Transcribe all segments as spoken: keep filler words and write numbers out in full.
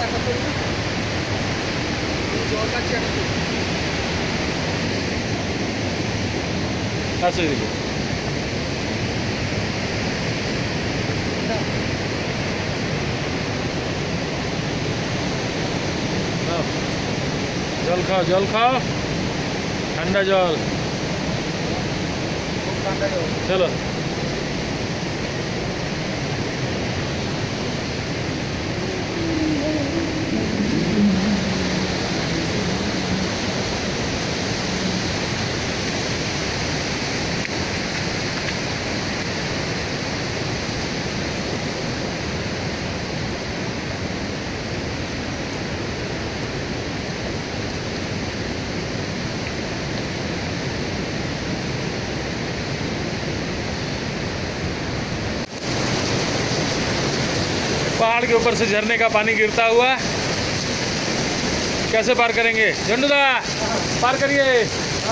ऐसे देखो जल खाओ जल खाओ ठंडा जल चलो पहाड़ के ऊपर से झरने का पानी गिरता हुआ कैसे पार करेंगे झंडूदा पार करिए।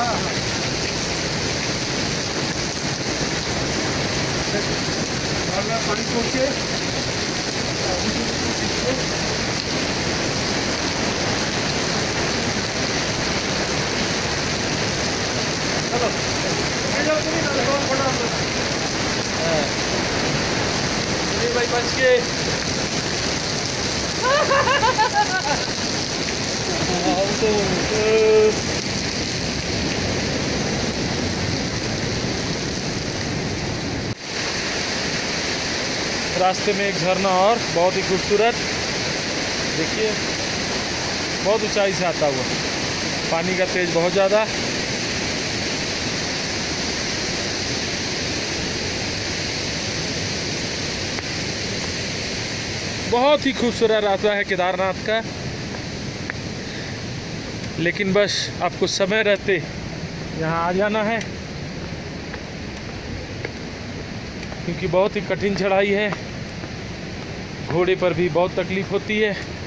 पानी छोड़ के चलो भाई बच के रास्ते में एक झरना और बहुत ही खूबसूरत देखिए बहुत ऊंचाई से आता हुआ पानी का तेज बहुत ज़्यादा। बहुत ही खूबसूरत रास्ता है केदारनाथ का, लेकिन बस आपको समय रहते यहाँ आ जाना है क्योंकि बहुत ही कठिन चढ़ाई है। घोड़े पर भी बहुत तकलीफ होती है।